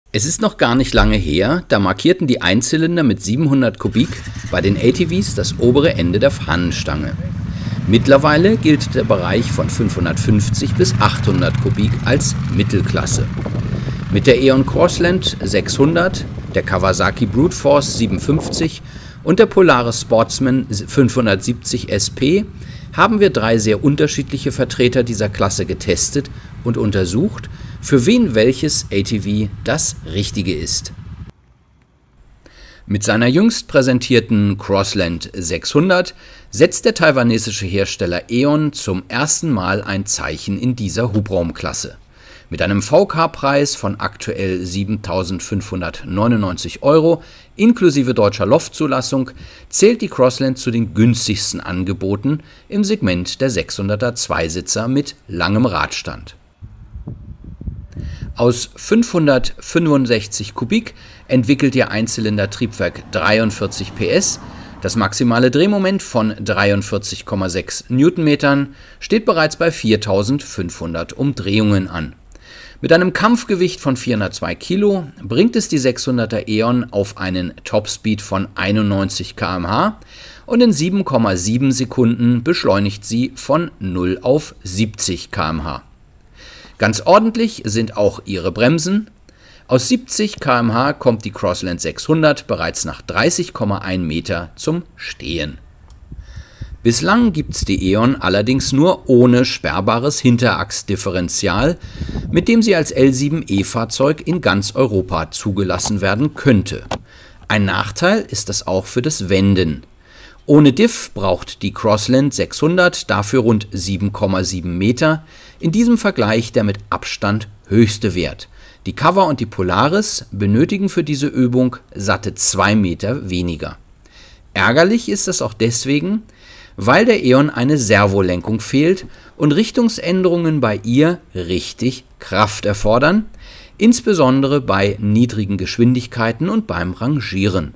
Es ist noch gar nicht lange her, da markierten die Einzylinder mit 700 Kubik bei den ATVs das obere Ende der Fahnenstange. Mittlerweile gilt der Bereich von 550 bis 800 Kubik als Mittelklasse. Mit der E.ON Crossland 600, der Kawasaki Brute Force 750 und der Polaris Sportsman 570 SP haben wir 3 sehr unterschiedliche Vertreter dieser Klasse getestet und untersucht, für wen welches ATV das Richtige ist. Mit seiner jüngst präsentierten Crossland 600 setzt der taiwanesische Hersteller E.ON zum ersten Mal ein Zeichen in dieser Hubraumklasse. Mit einem VK-Preis von aktuell 7.599 € inklusive deutscher Loftzulassung zählt die Crossland zu den günstigsten Angeboten im Segment der 600er Zweisitzer mit langem Radstand. Aus 565 Kubik entwickelt ihr Einzylinder-Triebwerk 43 PS. Das maximale Drehmoment von 43,6 Newtonmetern steht bereits bei 4.500 Umdrehungen an. Mit einem Kampfgewicht von 402 Kilo bringt es die 600er E.ON auf einen Topspeed von 91 km/h und in 7,7 Sekunden beschleunigt sie von 0 auf 70 km/h. Ganz ordentlich sind auch ihre Bremsen. Aus 70 km/h kommt die Crossland 600 bereits nach 30,1 Meter zum Stehen. Bislang gibt es die E.ON allerdings nur ohne sperrbares Hinterachsdifferential, mit dem sie als L7E-Fahrzeug in ganz Europa zugelassen werden könnte. Ein Nachteil ist das auch für das Wenden. Ohne Diff braucht die Crossland 600 dafür rund 7,7 Meter, in diesem Vergleich der mit Abstand höchste Wert. Die Cover und die Polaris benötigen für diese Übung satte 2 Meter weniger. Ärgerlich ist das auch deswegen, weil der E.ON eine Servolenkung fehlt und Richtungsänderungen bei ihr richtig Kraft erfordern, insbesondere bei niedrigen Geschwindigkeiten und beim Rangieren.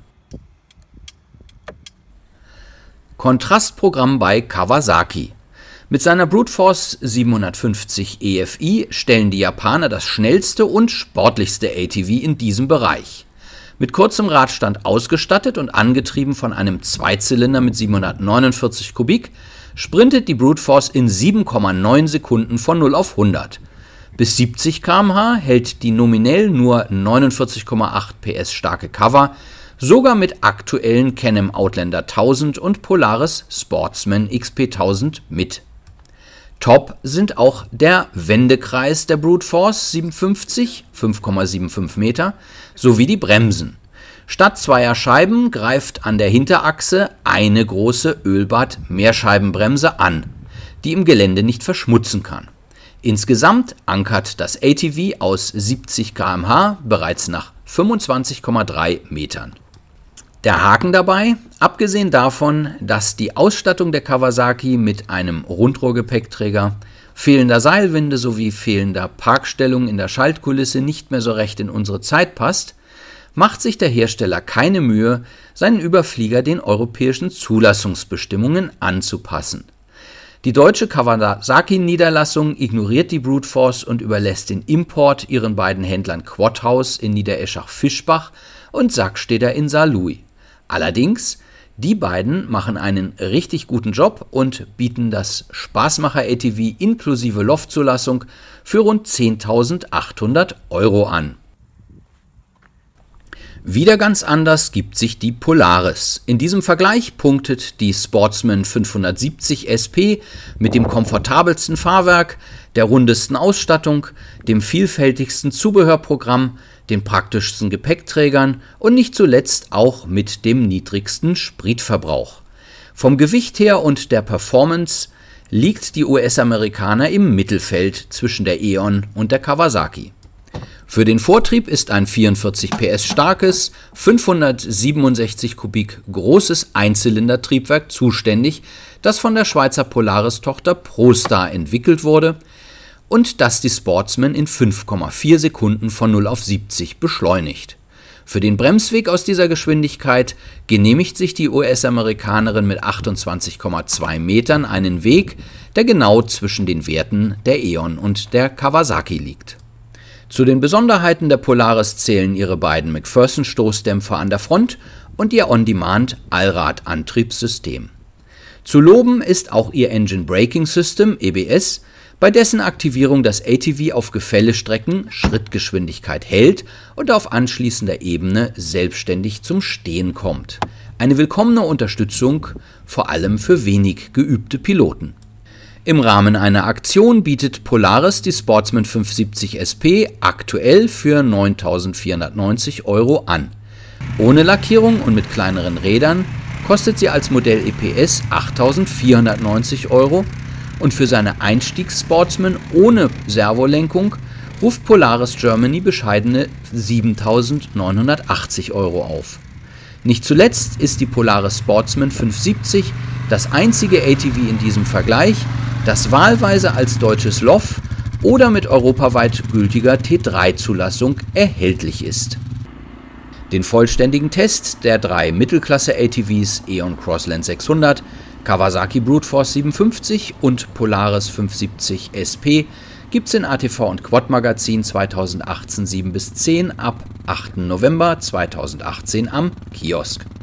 Kontrastprogramm bei Kawasaki. Mit seiner Brute Force 750 EFI stellen die Japaner das schnellste und sportlichste ATV in diesem Bereich. Mit kurzem Radstand ausgestattet und angetrieben von einem Zweizylinder mit 749 Kubik sprintet die Brute Force in 7,9 Sekunden von 0 auf 100. Bis 70 km/h hält die nominell nur 49,8 PS starke Cover sogar mit aktuellen Can-Am Outlander 1000 und Polaris Sportsman XP 1000 mit. Top sind auch der Wendekreis der Brute Force 750, 5,75 Meter, sowie die Bremsen. Statt zweier Scheiben greift an der Hinterachse eine große Ölbad-Mehrscheibenbremse an, die im Gelände nicht verschmutzen kann. Insgesamt ankert das ATV aus 70 km/h bereits nach 25,3 Metern. Der Haken dabei, abgesehen davon, dass die Ausstattung der Kawasaki mit einem Rundrohrgepäckträger, fehlender Seilwinde sowie fehlender Parkstellung in der Schaltkulisse nicht mehr so recht in unsere Zeit passt, macht sich der Hersteller keine Mühe, seinen Überflieger den europäischen Zulassungsbestimmungen anzupassen. Die deutsche Kawasaki-Niederlassung ignoriert die Brute Force und überlässt den Import ihren beiden Händlern Quadhaus in Niedereschach-Fischbach und Sacksteder in Saarlouis. Allerdings, die beiden machen einen richtig guten Job und bieten das Spaßmacher-ATV inklusive Loftzulassung für rund 10.800 € an. Wieder ganz anders gibt sich die Polaris. In diesem Vergleich punktet die Sportsman 570 SP mit dem komfortabelsten Fahrwerk, der rundesten Ausstattung, dem vielfältigsten Zubehörprogramm, den praktischsten Gepäckträgern und nicht zuletzt auch mit dem niedrigsten Spritverbrauch. Vom Gewicht her und der Performance liegt die US-Amerikaner im Mittelfeld zwischen der E.ON und der Kawasaki. Für den Vortrieb ist ein 44 PS starkes, 567 Kubik großes Einzylindertriebwerk zuständig, das von der Schweizer Polaris-Tochter ProStar entwickelt wurde und das die Sportsman in 5,4 Sekunden von 0 auf 70 beschleunigt. Für den Bremsweg aus dieser Geschwindigkeit genehmigt sich die US-Amerikanerin mit 28,2 Metern einen Weg, der genau zwischen den Werten der E.ON und der Kawasaki liegt. Zu den Besonderheiten der Polaris zählen ihre beiden McPherson-Stoßdämpfer an der Front und ihr On-Demand-Allradantriebssystem. Zu loben ist auch ihr Engine Braking System (EBS), bei dessen Aktivierung das ATV auf Gefällestrecken Schrittgeschwindigkeit hält und auf anschließender Ebene selbstständig zum Stehen kommt. Eine willkommene Unterstützung, vor allem für wenig geübte Piloten. Im Rahmen einer Aktion bietet Polaris die Sportsman 570 SP aktuell für 9.490 € an. Ohne Lackierung und mit kleineren Rädern kostet sie als Modell EPS 8.490 € und für seine Einstiegs-Sportsman ohne Servolenkung ruft Polaris Germany bescheidene 7.980 € auf. Nicht zuletzt ist die Polaris Sportsman 570 das einzige ATV in diesem Vergleich, das wahlweise als deutsches LOF oder mit europaweit gültiger T3-Zulassung erhältlich ist. Den vollständigen Test der 3 Mittelklasse-ATVs Aeon Crossland 600, Kawasaki Brute Force 57 und Polaris 570 SP gibt's in ATV und Quad Magazin 2018 7-10 ab 8. November 2018 am Kiosk.